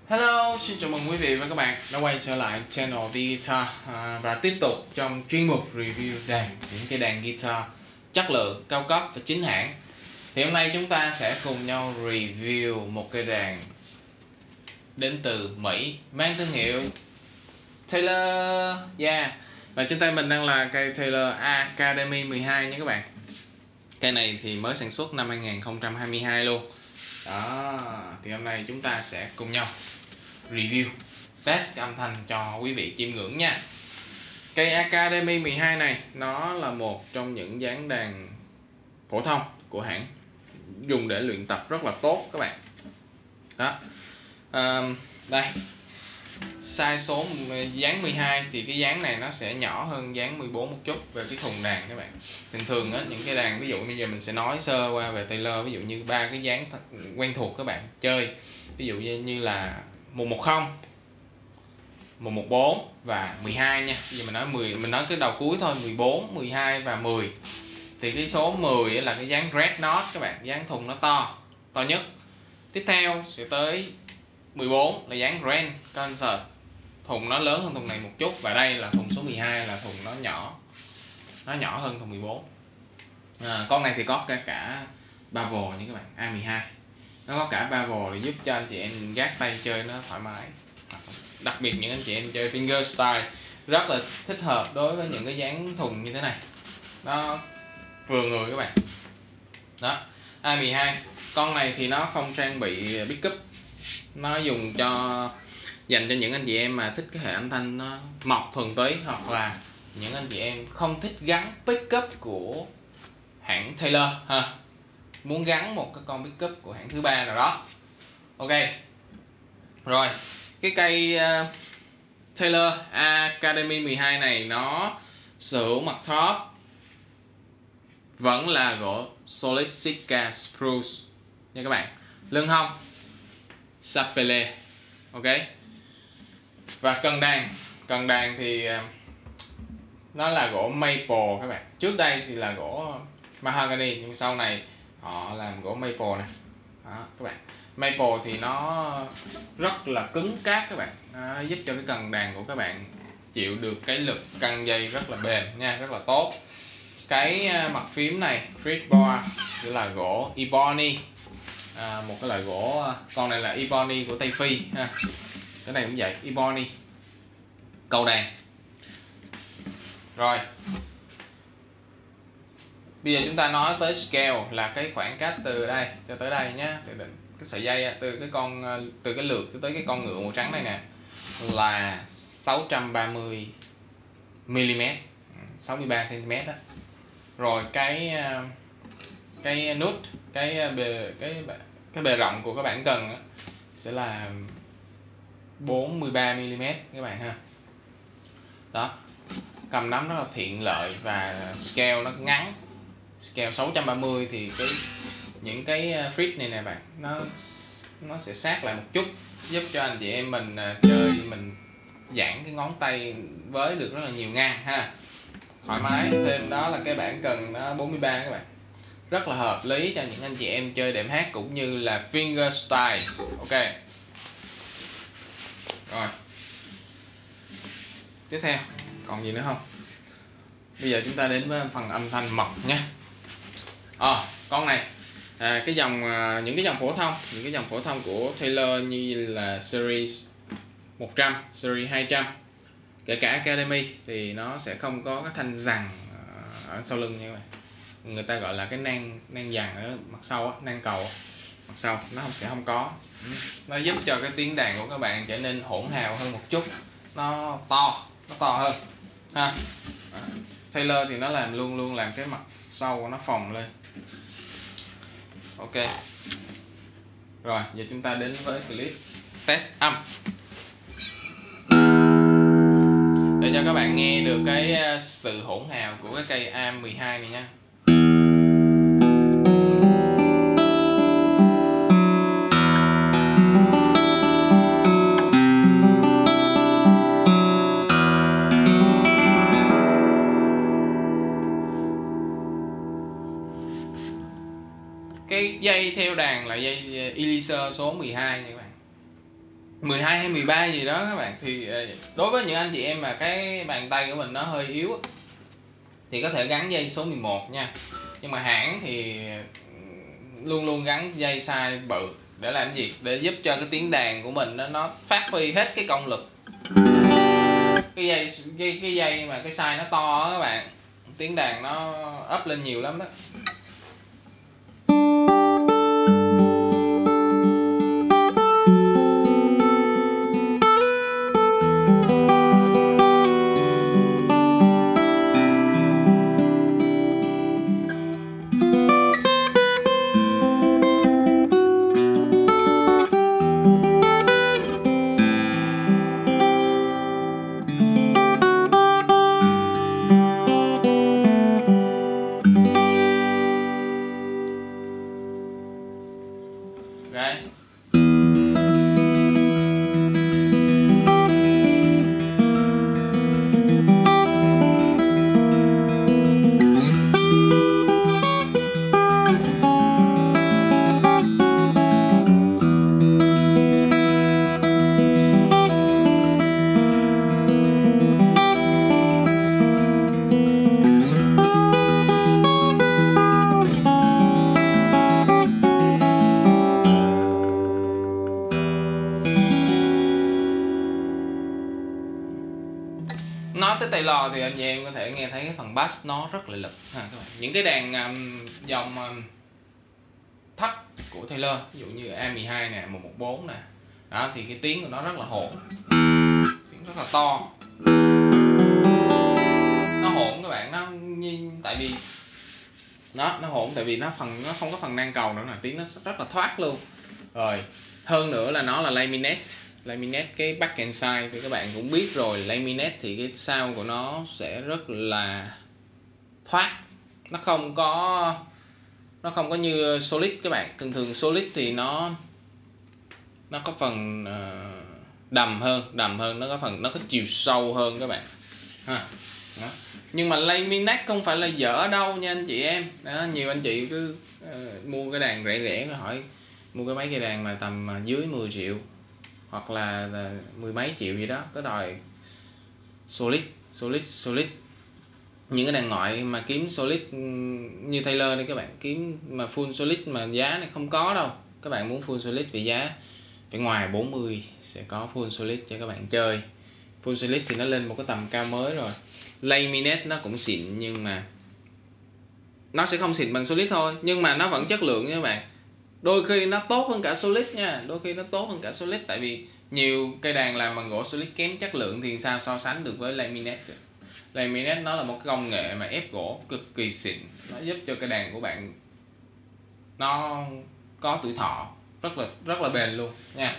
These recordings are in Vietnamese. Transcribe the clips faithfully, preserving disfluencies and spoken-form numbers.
Hello, xin chào mừng quý vị và các bạn đã quay trở lại channel V-Guitar à, và tiếp tục trong chuyên mục review đàn, những cái đàn guitar chất lượng, cao cấp và chính hãng. Thì hôm nay chúng ta sẽ cùng nhau review một cây đàn đến từ Mỹ mang thương hiệu Taylor. Yeah. Và trên tay mình đang là cây Taylor Academy mười hai nha các bạn. Cây này thì mới sản xuất năm hai nghìn không trăm hai mươi hai luôn. Đó, thì hôm nay chúng ta sẽ cùng nhau review, test âm thanh cho quý vị chiêm ngưỡng nha. Cây Academy mười hai này nó là một trong những dáng đàn phổ thông của hãng, dùng để luyện tập rất là tốt các bạn. Đó, à, đây size số dáng mười hai thì cái dáng này nó sẽ nhỏ hơn dáng mười bốn một chút về cái thùng đàn các bạn. Thường thường á, những cái đàn ví dụ bây giờ mình sẽ nói sơ qua về Taylor, ví dụ như ba cái dáng quen thuộc các bạn chơi, ví dụ như, như là một một không, một một bốn và mười hai nha. Bây giờ mình nói mười, mình nói cái đầu cuối thôi, mười bốn, mười hai và mười. Thì cái số mười là cái dáng dreadnought các bạn, dáng thùng nó to, to nhất. Tiếp theo sẽ tới mười bốn là dáng Grand Concert, thùng nó lớn hơn thùng này một chút, và đây là thùng số mười hai là thùng nó nhỏ, nó nhỏ hơn thùng mười bốn. À, con này thì có cả cả bevel nha các bạn, A mười hai. Nó có cả bevel để giúp cho anh chị em gác tay chơi nó thoải mái. Đặc biệt những anh chị em chơi fingerstyle rất là thích hợp đối với những cái dáng thùng như thế này, nó vừa người các bạn. Đó, A mười hai. Con này thì nó không trang bị pickup, nó dùng cho dành cho những anh chị em mà thích cái hệ âm thanh nó mộc thuần túy, hoặc là những anh chị em không thích gắn pickup của hãng Taylor ha, muốn gắn một cái con pickup của hãng thứ ba nào đó. Ok rồi, cái cây uh, Taylor Academy mười hai này nó sở hữu mặt top vẫn là gỗ Solid Sitka Spruce nha các bạn. Lưng hông Sapele. Ok. Và cần đàn, cần đàn thì nó là gỗ maple các bạn. Trước đây thì là gỗ mahogany, nhưng sau này họ làm gỗ maple này. Đó các bạn. Maple thì nó rất là cứng cáp các bạn. Nó giúp cho cái cần đàn của các bạn chịu được cái lực căng dây rất là bền nha, rất là tốt. Cái mặt phím này fretboard là gỗ ebony. À, một cái loại gỗ, con này là ebony của Tây Phi ha. Cái này cũng vậy, ebony. Cầu đàn. Rồi. Bây giờ chúng ta nói tới scale, là cái khoảng cách từ đây cho tới đây nhé, từ cái sợi dây từ cái con từ cái lược tới cái con ngựa màu trắng này nè là sáu trăm ba mươi mi-li-mét, sáu mươi ba xăng-ti-mét đó. Rồi cái cái nút, cái bề cái cái bề rộng của các bạn cần sẽ là bốn mươi ba mi-li-mét các bạn ha. Đó, cầm nắm rất là tiện lợi và scale nó ngắn. Scale sáu trăm ba mươi thì cái những cái fret này nè bạn, nó nó sẽ sát lại một chút, giúp cho anh chị em mình chơi mình giãn cái ngón tay với được rất là nhiều ngang ha, thoải mái. Thêm đó là cái bảng cần nó bốn mươi ba các bạn, rất là hợp lý cho những anh chị em chơi đệm hát cũng như là fingerstyle. Ok rồi, tiếp theo còn gì nữa không? Bây giờ chúng ta đến với phần âm thanh mộc nhé. À, con này à, cái dòng những cái dòng phổ thông, những cái dòng phổ thông của Taylor như là series một trăm, series hai trăm, kể cả Academy thì nó sẽ không có cái thanh rằng ở sau lưng nha các bạn. Người ta gọi là cái nang nang dàn ở mặt sau á, nang cầu á, mặt sau nó không sẽ không có. Nó giúp cho cái tiếng đàn của các bạn trở nên hỗn hào hơn một chút, nó to, nó to hơn ha. À, Taylor thì nó làm luôn luôn làm cái mặt sau nó phồng lên. Ok rồi, giờ chúng ta đến với clip test âm để cho các bạn nghe được cái sự hỗn hào của cái cây A mười hai này nha. Cái dây theo đàn là dây Elixir số mười hai nha các bạn. mười hai hay mười ba gì đó các bạn. Thì đối với những anh chị em mà cái bàn tay của mình nó hơi yếu thì có thể gắn dây số mười một nha. Nhưng mà hãng thì luôn luôn gắn dây size bự để làm gì? Để giúp cho cái tiếng đàn của mình nó, nó phát huy hết cái công lực. Cái dây cái, cái dây mà cái size nó to đó các bạn, tiếng đàn nó up lên nhiều lắm đó. Đấy. Nói tới Taylor thì anh chị em có thể nghe thấy cái phần bass nó rất là lực ha các bạn. Những cái đàn um, dòng um, thấp của Taylor, ví dụ như A mười hai nè, một một bốn nè, đó thì cái tiếng của nó rất là hỗn, tiếng rất là to, nó hỗn các bạn. Nó như tại vì nó nó hỗn tại vì nó phần nó không có phần nang cầu nữa nè, tiếng nó rất là thoát luôn. Rồi hơn nữa là nó là laminate. Laminate cái back and side thì các bạn cũng biết rồi, laminate thì cái sound của nó sẽ rất là thoát, nó không có nó không có như solid các bạn. Thường thường solid thì nó nó có phần uh, đầm hơn đầm hơn nó có phần nó có chiều sâu hơn các bạn ha. Đó. Nhưng mà laminate không phải là dở đâu nha anh chị em. Đó, nhiều anh chị cứ uh, mua cái đàn rẻ rẻ hỏi mua cái mấy cái đàn mà tầm uh, dưới mười triệu hoặc là, là mười mấy triệu gì đó, có đòi solid solid solid. Những cái đàn ngoại mà kiếm solid như Taylor đây các bạn, kiếm mà full solid mà giá này không có đâu. Các bạn muốn full solid vì giá phải ngoài bốn mươi sẽ có full solid cho các bạn chơi. Full solid thì nó lên một cái tầm cao mới rồi. Laminate nó cũng xịn nhưng mà nó sẽ không xịn bằng solid thôi, nhưng mà nó vẫn chất lượng nha các bạn. Đôi khi nó tốt hơn cả solid nha, đôi khi nó tốt hơn cả solid, tại vì nhiều cây đàn làm bằng gỗ solid kém chất lượng thì sao so sánh được với laminate. Laminate nó là một cái công nghệ mà ép gỗ cực kỳ xịn, nó giúp cho cây đàn của bạn nó có tuổi thọ rất là rất là bền luôn nha.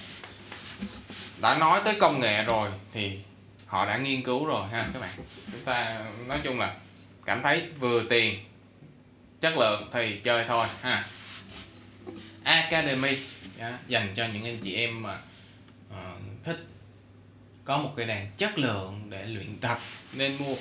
Đã nói tới công nghệ rồi thì họ đã nghiên cứu rồi ha các bạn. Chúng ta nói chung là cảm thấy vừa tiền chất lượng thì chơi thôi ha. Academy dành cho những anh chị em mà uh, thích có một cây đàn chất lượng để luyện tập nên mua.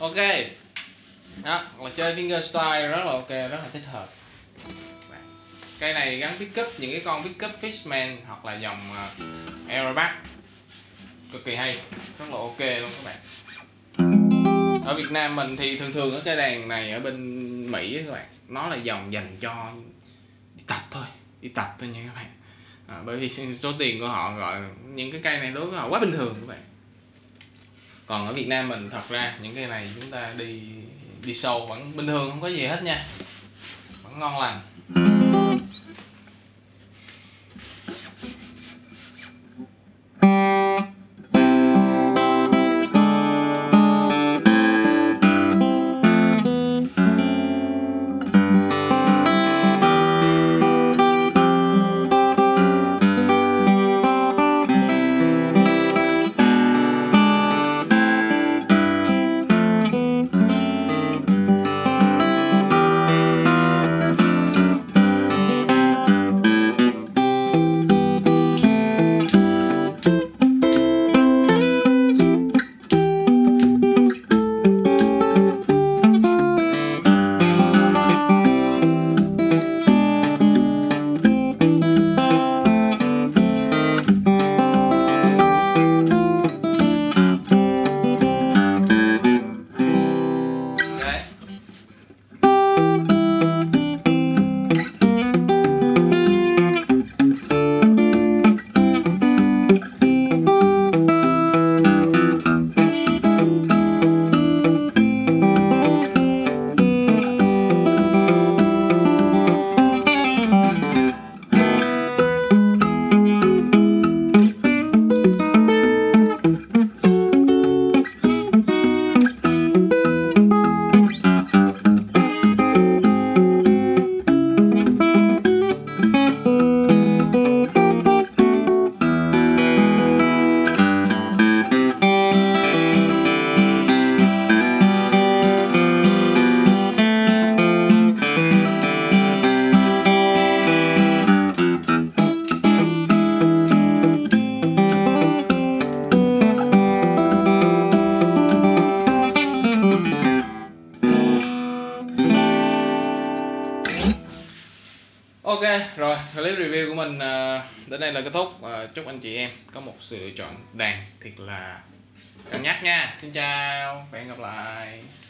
Ok đó, là chơi fingerstyle rất là ok, rất là thích hợp. Cây này gắn pickup, những cái con pickup Fishman hoặc là dòng uh, Aeroback cực kỳ hay, rất là ok luôn các bạn. Ở Việt Nam mình thì thường thường ở cây đàn này ở bên Mỹ các bạn, nó là dòng dành cho đi tập thôi, đi tập thôi nha các bạn. À, bởi vì số tiền của họ gọi những cái cây này đối với họ quá bình thường các bạn. Còn ở Việt Nam mình thật ra những cây này chúng ta đi đi sâu vẫn bình thường, không có gì hết nha, vẫn ngon lành. Ok rồi, clip review của mình đến đây là kết thúc. Chúc anh chị em có một sự lựa chọn đàn thiệt là cân nhắc nha. Xin chào và hẹn gặp lại.